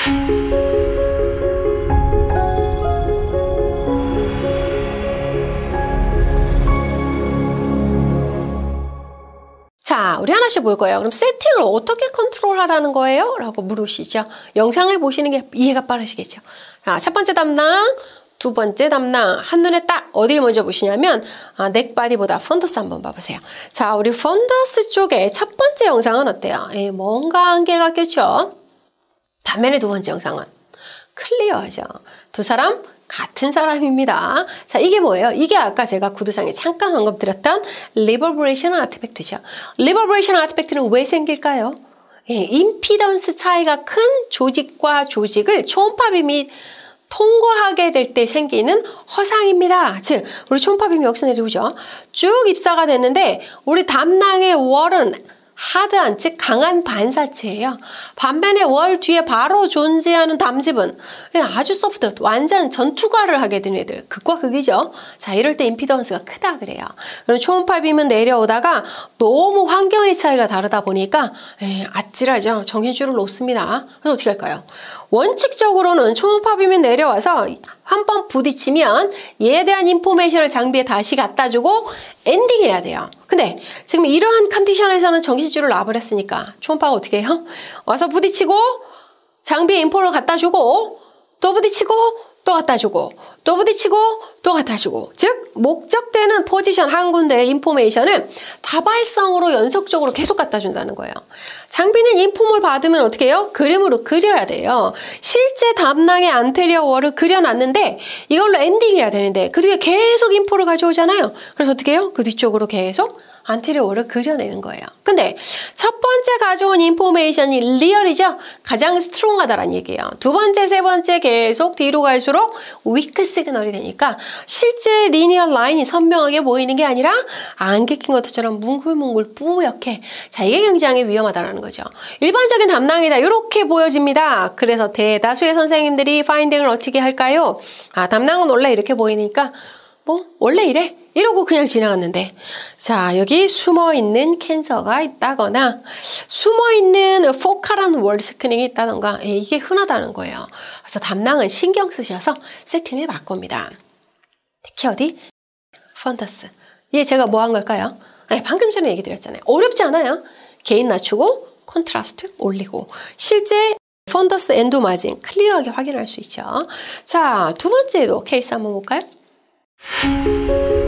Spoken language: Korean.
자, 우리 하나씩 볼 거예요. 그럼 세팅을 어떻게 컨트롤하라는 거예요? 라고 물으시죠. 영상을 보시는 게 이해가 빠르시겠죠. 자, 첫 번째 담당, 두 번째 담당, 한눈에 딱 어디를 먼저 보시냐면 넥바디보다 펀더스 한번 봐보세요. 자, 우리 펀더스 쪽에 첫 번째 영상은 어때요? 뭔가 한계가 꼈죠. 반면에 두 번째 영상은 클리어하죠. 두 사람 같은 사람입니다. 자, 이게 뭐예요? 이게 아까 제가 구두상에 잠깐 언급드렸던 리버브레이션 아티팩트죠. 리버브레이션 아티팩트는 왜 생길까요? 임피던스 차이가 큰 조직과 조직을 초음파빔이 통과하게 될 때 생기는 허상입니다. 즉, 우리 초음파빔이 여기서 내려오죠. 쭉 입사가 됐는데 우리 담낭의 월은 하드한, 즉 강한 반사체예요. 반면에 월 뒤에 바로 존재하는 담즙은 아주 소프트, 완전 전투가를 하게 된 애들. 극과 극이죠. 자, 이럴 때 임피던스가 크다 그래요. 그럼 초음파빔은 내려오다가 너무 환경의 차이가 다르다 보니까 아찔하죠. 정신줄을 놓습니다. 그래서 어떻게 할까요? 원칙적으로는 초음파빔이 내려와서 한 번 부딪히면 얘에 대한 인포메이션을 장비에 다시 갖다 주고 엔딩해야 돼요. 근데 지금 이러한 컨디션에서는 정신줄을 놔버렸으니까 초음파가 어떻게 해요? 와서 부딪히고 장비에 인포를 갖다 주고 또 부딪히고 또 갖다 주고 또 부딪히고 또 갖다 주고, 즉 목적되는 포지션 한 군데의 인포메이션을 다발성으로 연속적으로 계속 갖다 준다는 거예요. 장비는 인폼을 받으면 어떻게 해요? 그림으로 그려야 돼요. 실제 담낭의 안테리어 월을 그려놨는데 이걸로 엔딩해야 되는데 그 뒤에 계속 인포를 가져오잖아요. 그래서 어떻게 해요? 그 뒤쪽으로 계속 안테리어 월을 그려내는 거예요. 근데 첫 번째 가져온 인포메이션이 리얼이죠? 가장 스트롱하다라는 얘기예요. 두 번째, 세 번째 계속 뒤로 갈수록 위크 시그널이 되니까 실제 리니어 라인이 선명하게 보이는 게 아니라 안 객힌 것처럼 뭉글뭉글 뿌옇게. 자, 이게 굉장히 위험하다라는 거죠. 일반적인 담낭이다 이렇게 보여집니다. 그래서 대다수의 선생님들이 파인딩을 어떻게 할까요? 담낭은 원래 이렇게 보이니까 원래 이래? 이러고 그냥 지나갔는데, 자, 여기 숨어있는 캔서가 있다거나 숨어있는 포칼한 월 스크린이 있다던가 이게 흔하다는 거예요. 그래서 담낭은 신경 쓰셔서 세팅을 바꿉니다. 특히 어디? 펀더스. 얘 제가 뭐 한 걸까요? 방금 전에 얘기 드렸잖아요. 어렵지 않아요. 게인 낮추고 컨트라스트 올리고 실제 펀더스 엔도 마진 클리어하게 확인할 수 있죠. 자, 두 번째도 케이스 한번 볼까요?